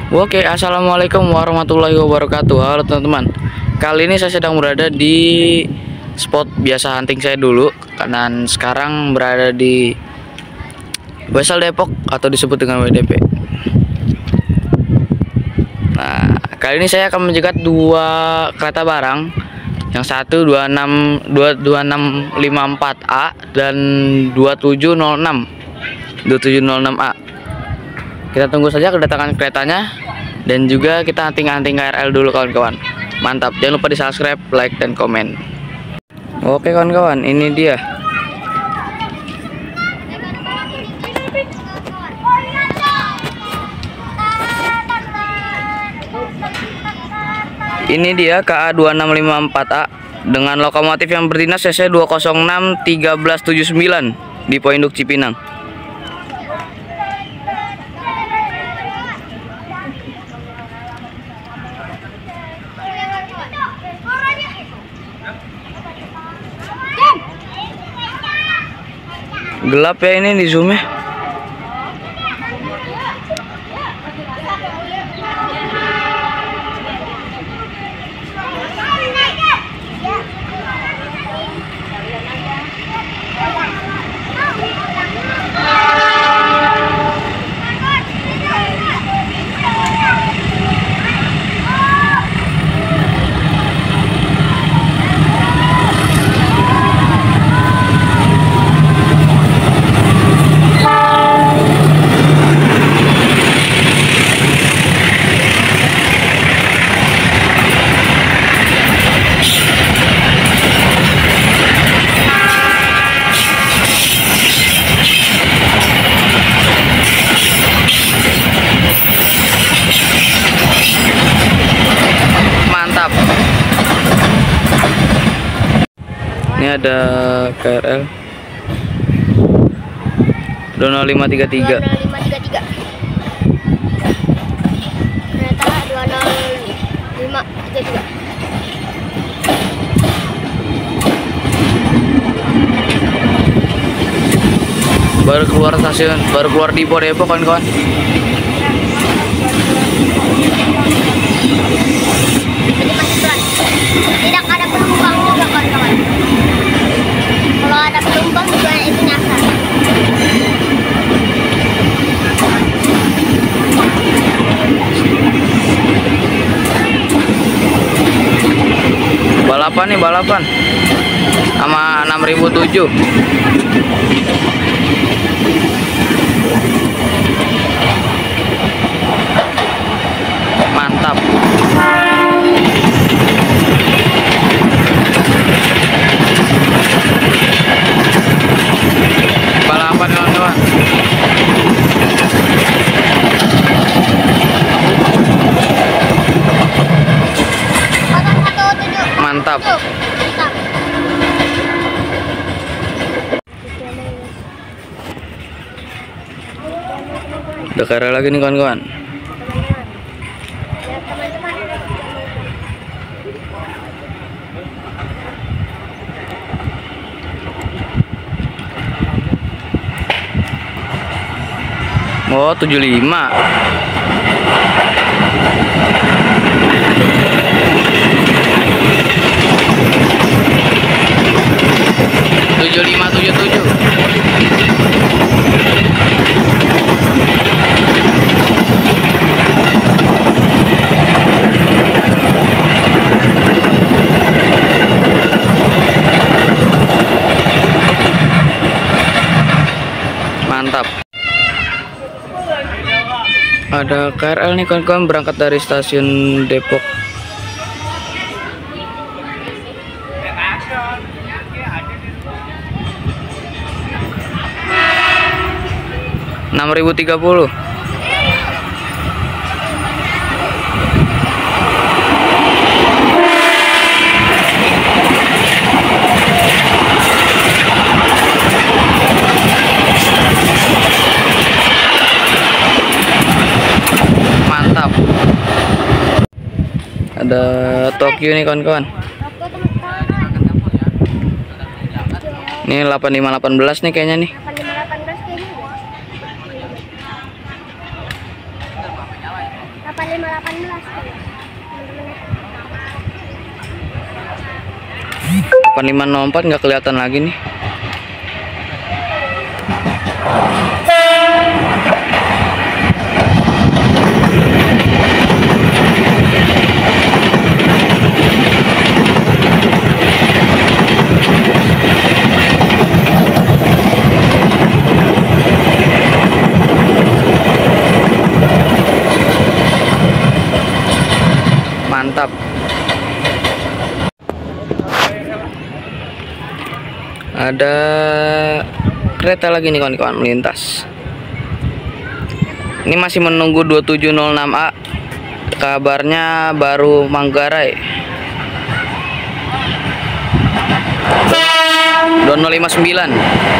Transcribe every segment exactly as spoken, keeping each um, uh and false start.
Oke, assalamualaikum warahmatullahi wabarakatuh. Halo teman-teman. Kali ini saya sedang berada di spot biasa hunting saya dulu, dan sekarang berada di Wesel Depok atau disebut dengan W D P. Nah, kali ini saya akan menjegat dua kereta barang. Yang satu dua enam lima empat A dan dua tujuh nol enam A. Kita tunggu saja kedatangan keretanya, dan juga kita hunting-hunting K R L dulu kawan-kawan. Mantap, jangan lupa di subscribe, like, dan komen. Oke kawan-kawan, ini dia. Ini dia K A dua enam lima empat A dengan lokomotif yang berdinas C C dua nol enam tiga belas tujuh sembilan di Poinduk Cipinang. Gelap ya ini di zoom-nya. Ini ada K R L dua nol lima tiga tiga. dua nol lima tiga tiga. Kereta dua nol lima tiga tiga. Baru keluar stasiun, baru keluar di Depok kawan-kawan. Jadi masih pelan. Tidak ada penumpang juga kawan-kawan. Kalau ada penumpang juga itu nyasar. Balapan nih, balapan sama enam ribu tujuh. Mantap. Balapan kawan-kawan. Mantap. Udah K R L lagi nih kawan-kawan. Oh, tujuh lima. tujuh lima tujuh tujuh. Mantap. Ada K R L nih kawan-kawan, berangkat dari stasiun Depok. enam ribu tiga puluh. Mantap. Ada Tokyo nih kawan-kawan. Ini delapan lima delapan belas nih kayaknya nih. delapan lima delapan belas kayaknya. delapan lima delapan belas. delapan lima nol empat nggak kelihatan lagi nih. Mantap. Ada kereta lagi nih kawan-kawan melintas. Ini masih menunggu dua tujuh nol enam A. Kabarnya baru Manggarai. dua nol lima sembilan.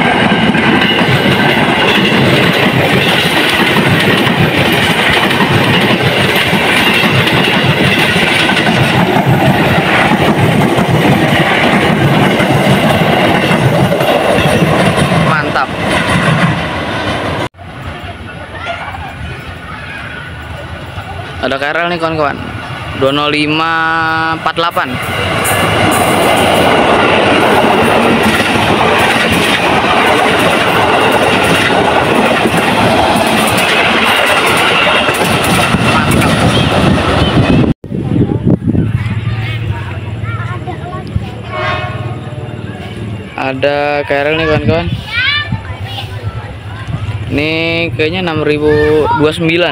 Mantap. Ada K R L nih kawan-kawan. dua nol lima empat delapan. Ada K R L nih kawan-kawan. Ini kayaknya enam ribu dua puluh sembilan.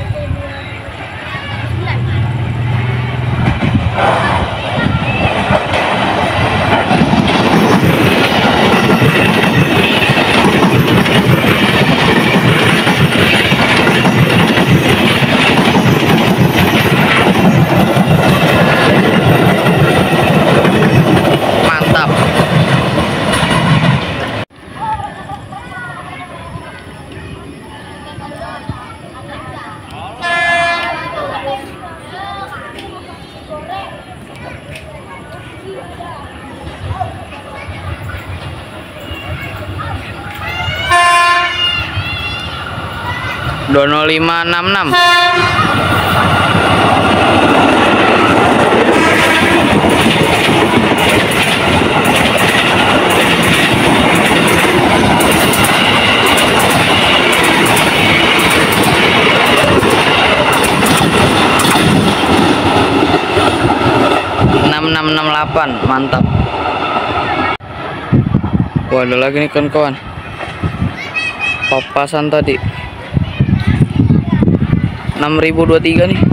Mantap. dua nol lima enam enam. enam enam enam delapan. Mantap. Wah, ada lagi nih kawan-kawan. Papasan tadi enam ribu dua puluh tiga nih.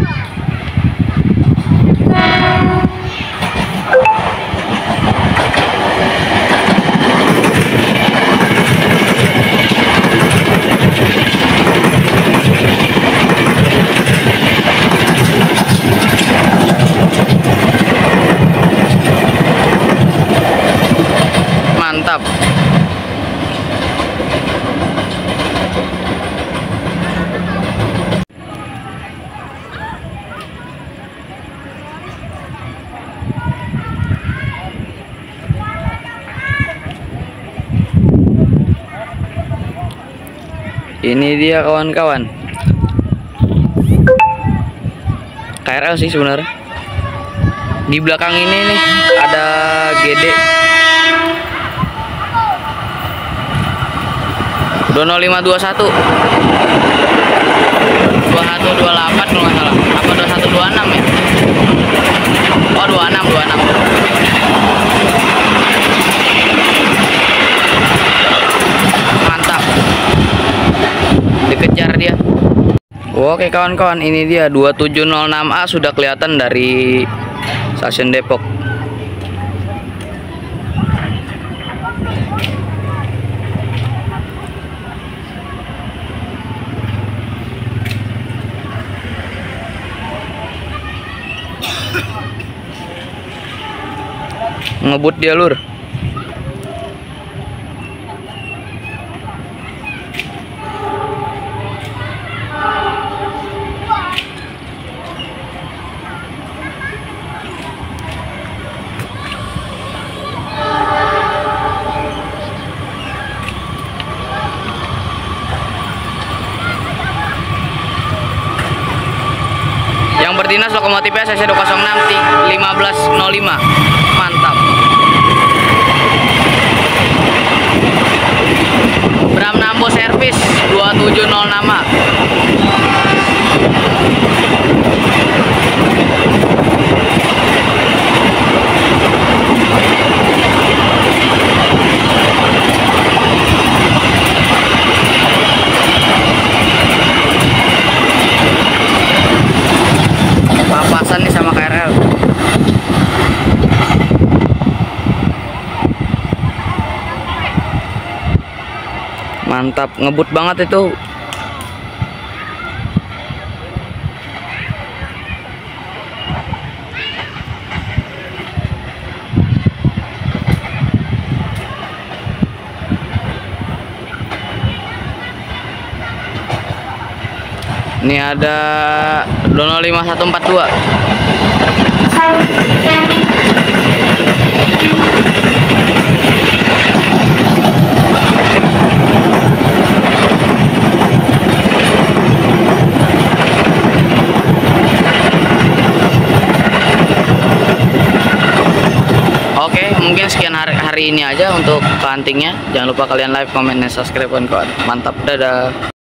Mantap. Ini dia kawan-kawan, K R L sih sebenarnya. Di belakang ini nih ada G D dua nol lima dua satu dua satu dua delapan kalau nggak salah, apa dua satu dua enam ya? Oh, dua enam dua enam. Mantap. Dikejar dia. Oke kawan-kawan, ini dia dua tujuh nol enam A sudah kelihatan dari stasiun Depok. Ngebut dia lur. dinas lokomotifnya C C dua nol enam lima belas nol lima. Mantap. Bram Nambo servis dua tujuh nol enam. Papasan nih sama K R L. Mantap, ngebut banget itu. Ini ada dua nol lima satu empat dua. Oke, mungkin sekian hari, hari ini aja untuk keantingnya. Jangan lupa kalian like, comment, dan subscribe kawan-kawan. Mantap, dadah.